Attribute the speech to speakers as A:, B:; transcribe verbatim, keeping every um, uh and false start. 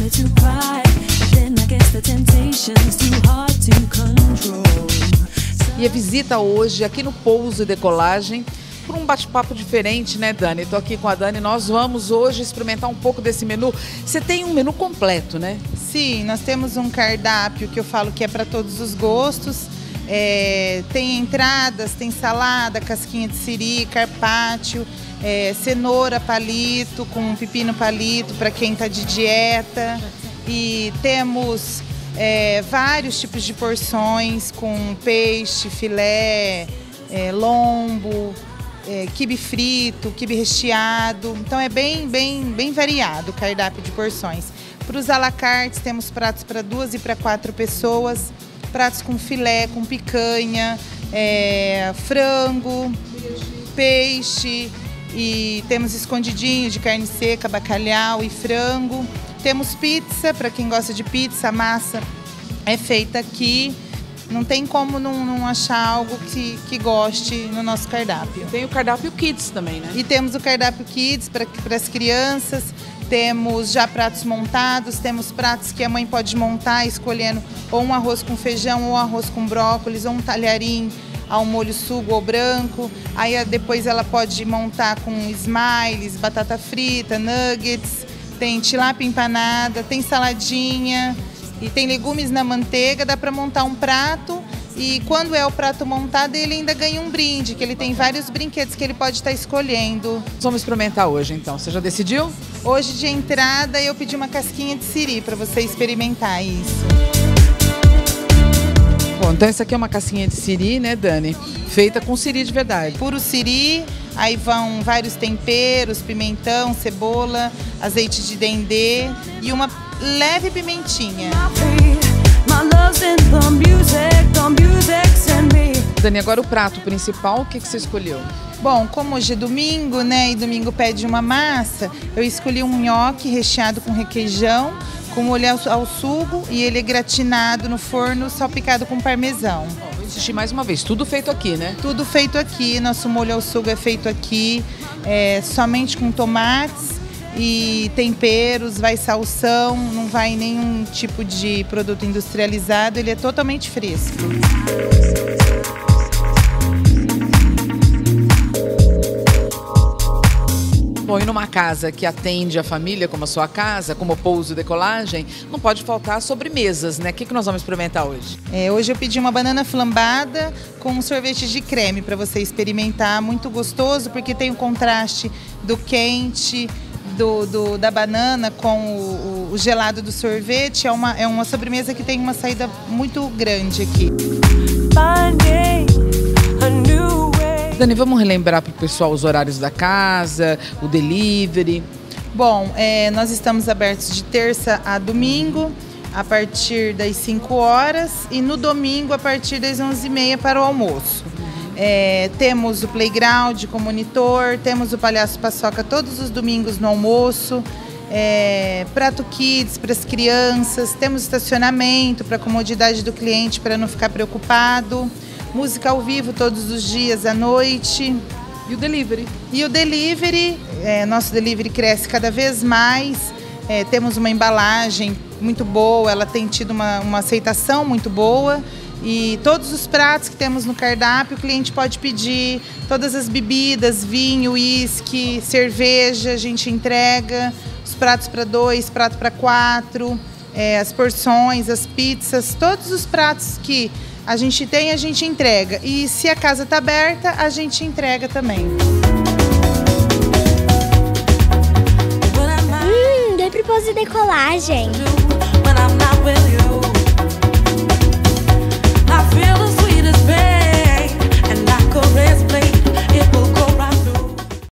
A: E a visita hoje aqui no Pouso e Decolagem por um bate-papo diferente, né, Dani? Estou aqui com a Dani, nós vamos hoje experimentar um pouco desse menu. Você tem um menu completo, né?
B: Sim, nós temos um cardápio que eu falo que é para todos os gostos. É, tem entradas, tem salada, casquinha de siri, carpaccio, é, cenoura palito com pepino palito para quem está de dieta. E temos é, vários tipos de porções com peixe, filé, é, lombo, é, quibe frito, quibe recheado. Então é bem, bem, bem variado o cardápio de porções. Para os à la carte temos pratos para duas e para quatro pessoas, pratos com filé, com picanha, é, frango, peixe, e temos escondidinho de carne seca, bacalhau e frango. Temos pizza, para quem gosta de pizza, a massa é feita aqui. Não tem como não, não achar algo que, que goste no nosso cardápio.
A: Tem o cardápio Kids também, né?
B: E temos o cardápio Kids para as crianças. Temos já pratos montados, temos pratos que a mãe pode montar escolhendo ou um arroz com feijão, ou um arroz com brócolis, ou um talharim ao molho sugo ou branco. Aí depois ela pode montar com smiles, batata frita, nuggets, tem tilápia empanada, tem saladinha e tem legumes na manteiga. Dá para montar um prato e quando é o prato montado ele ainda ganha um brinde, que ele tem vários brinquedos que ele pode estar escolhendo.
A: Vamos experimentar hoje então, você já decidiu?
B: Hoje de entrada eu pedi uma casquinha de siri para você experimentar isso.
A: Bom, então essa aqui é uma casquinha de siri, né, Dani? Feita com siri de verdade.
B: Puro siri, aí vão vários temperos, pimentão, cebola, azeite de dendê e uma leve pimentinha.
A: Dani, agora o prato principal, o que, que você escolheu?
B: Bom, como hoje é domingo, né, e domingo pede uma massa, eu escolhi um nhoque recheado com requeijão, com molho ao, ao sugo, e ele é gratinado no forno, salpicado com parmesão.
A: Oh, vou insistir mais uma vez, tudo feito aqui, né?
B: Tudo feito aqui, nosso molho ao sugo é feito aqui, é, somente com tomates e temperos, vai salsão, não vai nenhum tipo de produto industrializado, ele é totalmente fresco.
A: Bom, e numa casa que atende a família, como a sua casa, como o Pouso e Decolagem, não pode faltar sobremesas, né? O que, que nós vamos experimentar hoje?
B: É, hoje eu pedi uma banana flambada com um sorvete de creme para você experimentar, muito gostoso, porque tem o contraste do quente, do, do, da banana com o, o gelado do sorvete. É uma, é uma sobremesa que tem uma saída muito grande aqui.
A: Dani, vamos relembrar para o pessoal os horários da casa, o delivery?
B: Bom, é, nós estamos abertos de terça a domingo, a partir das cinco horas, e no domingo a partir das onze e meia para o almoço. É, temos o playground com monitor, temos o Palhaço Paçoca todos os domingos no almoço, é, prato kids para as crianças, temos estacionamento para a comodidade do cliente, para não ficar preocupado. Música ao vivo todos os dias à noite.
A: E o delivery?
B: E o delivery, é, nosso delivery cresce cada vez mais. É, temos uma embalagem muito boa, ela tem tido uma, uma aceitação muito boa. E todos os pratos que temos no cardápio, o cliente pode pedir. Todas as bebidas, vinho, uísque, cerveja, a gente entrega. Os pratos para dois, prato para quatro, é, as porções, as pizzas, todos os pratos que a gente tem, a gente entrega. E se a casa está aberta, a gente entrega também.
C: Hum, dei pro Pouso e Decolagem.